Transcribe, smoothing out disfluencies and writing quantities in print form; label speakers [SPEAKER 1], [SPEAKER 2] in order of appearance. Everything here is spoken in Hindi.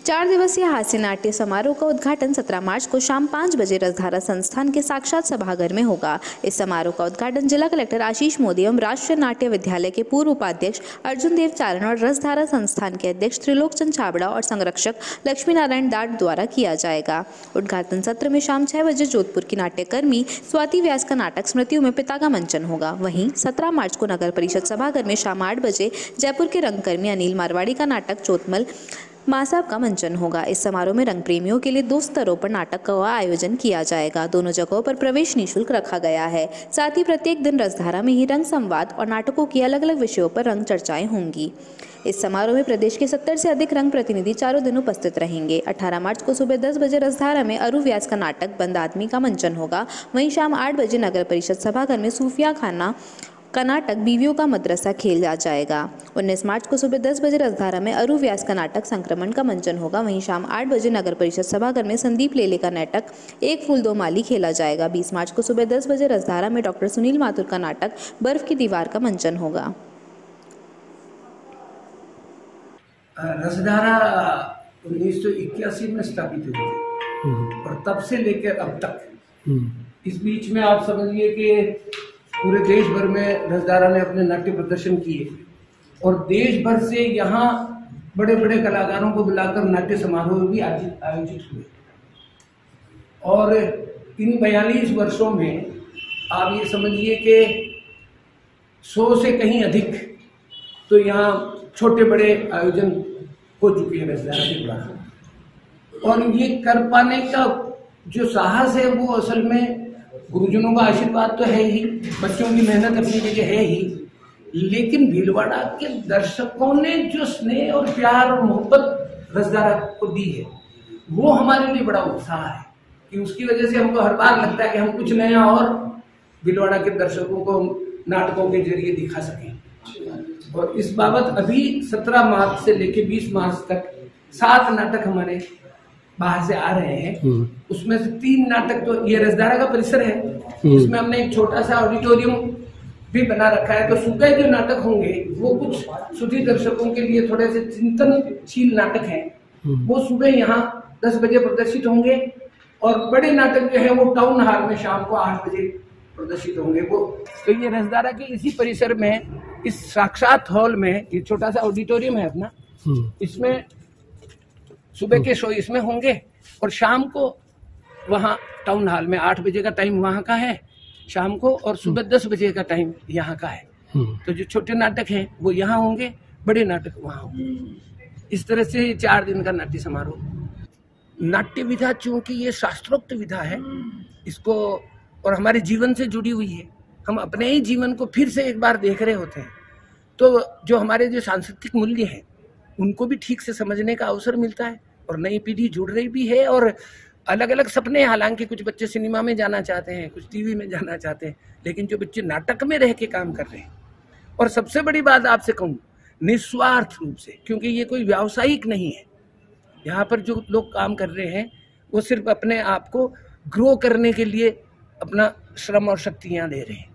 [SPEAKER 1] 4 दिवसीय हास्य नाट्य समारोह का उद्घाटन 17 मार्च को शाम 5 बजे रसधारा संस्थान के साक्षात सभागार में होगा। इस समारोह का उद्घाटन जिला कलेक्टर आशीष मोदी एवं राष्ट्रीय नाट्य विद्यालय के पूर्व उपाध्यक्ष अर्जुन देव चारण और रसधारा संस्थान के अध्यक्ष त्रिलोक चंद छाबड़ा और संरक्षक लक्ष्मी नारायण दाट द्वारा किया जाएगा। उद्घाटन सत्र में शाम 6 बजे जोधपुर की नाट्यकर्मी स्वाति व्यास का नाटक स्मृतियों में पिता का मंचन होगा। वहीं 17 मार्च को नगर परिषद सभागार में शाम 8 बजे जयपुर के रंगकर्मी अनिल मारवाड़ी का नाटक चोतमल माँ साहब का मंचन होगा। इस समारोह में रंग प्रेमियों के लिए 2 स्तरों पर नाटक का आयोजन किया जाएगा। दोनों जगहों पर प्रवेश निःशुल्क रखा गया है। साथ ही प्रत्येक दिन रसधारा में ही रंग संवाद और नाटकों की अलग अलग विषयों पर रंग चर्चाएं होंगी। इस समारोह में प्रदेश के 70 से अधिक रंग प्रतिनिधि चारों दिन उपस्थित रहेंगे। 18 मार्च को सुबह 10 बजे रसधारा में अरु व्यास का नाटक बंद आदमी का मंचन होगा। वहीं शाम 8 बजे नगर परिषद सभागार में सूफिया खाना का नाटक बीवियों का मदरसा खेला जाएगा। 19 मार्च को सुबह 10 बजे रसधारा में अरु व्यास का नाटक संक्रमण का मंचन होगा। वहीं शाम 8 बजे नगर परिषद सभागार में संदीप लेले का नाटक एक फूल दो माली खेला जाएगा। 20 मार्च को सुबह 10 बजे रसधारा में डॉक्टर सुनील माथुर का नाटक बर्फ की दीवार का मंचन होगा।
[SPEAKER 2] रसधारा 1981 में स्थापित हुई थी और तब से लेकर अब तक इस बीच में आप समझिए कि पूरे देश भर में रसधारा ने अपने नाट्य प्रदर्शन किए और देश भर से यहाँ बड़े बड़े कलाकारों को बुलाकर नाट्य समारोह भी आयोजित हुए। और इन 42 वर्षों में आप ये समझिए कि 100 से कहीं अधिक तो यहाँ छोटे बड़े आयोजन हो चुके हैं रसधारा के द्वारा। और ये कर पाने का जो साहस है वो असल में गुरुजनों का आशीर्वाद तो है ही, बच्चों की मेहनत अपनी जगह है ही, लेकिन भीलवाड़ा के दर्शकों ने जो स्नेह और प्यार और मोहब्बत रसधारा को दी है वो हमारे लिए बड़ा उत्साह है कि उसकी वजह से हमको हर बार लगता है कि हम कुछ नया और भीलवाड़ा के दर्शकों को नाटकों के जरिए दिखा सकें। और इस बाबत अभी 17 मार्च से लेकर 20 मार्च तक 7 नाटक हमारे बाहर से आ रहे हैं। उसमें से 3 नाटक तो ये रसधारा का परिसर है, इसमें हमने एक छोटा सा ऑडिटोरियम भी बना रखा है। तो सुबह जो नाटक होंगे वो कुछ सुधी दर्शकों के लिए थोड़े से चिंतनशील नाटक हैं, वो सुबह यहाँ 10 बजे प्रदर्शित होंगे और बड़े नाटक जो है वो टाउन हॉल में शाम को 8 बजे प्रदर्शित होंगे। वो तो ये रसधारा के इसी परिसर में इस साक्षात हॉल में ये छोटा सा ऑडिटोरियम है अपना, इसमें सुबह के शो इसमें होंगे और शाम को वहाँ टाउन हॉल में 8 बजे का टाइम वहाँ का है शाम को, और सुबह 10 बजे का टाइम यहाँ का है। तो जो छोटे नाटक हैं वो यहाँ होंगे, बड़े नाटक वहाँ होंगे। इस तरह से 4 दिन का नाट्य समारोह। नाट्य विधा चूंकि ये शास्त्रोक्त विधा है, इसको और हमारे जीवन से जुड़ी हुई है, हम अपने ही जीवन को फिर से एक बार देख रहे होते हैं, तो जो हमारे जो सांस्कृतिक मूल्य हैं उनको भी ठीक से समझने का अवसर मिलता है और नई पीढ़ी जुड़ रही भी है। और अलग अलग सपने, हालांकि कुछ बच्चे सिनेमा में जाना चाहते हैं, कुछ टीवी में जाना चाहते हैं, लेकिन जो बच्चे नाटक में रह के काम कर रहे हैं, और सबसे बड़ी बात आपसे कहूँ निस्वार्थ रूप से, क्योंकि ये कोई व्यावसायिक नहीं है, यहाँ पर जो लोग काम कर रहे हैं वो सिर्फ अपने आप को ग्रो करने के लिए अपना श्रम और शक्तियाँ दे रहे हैं।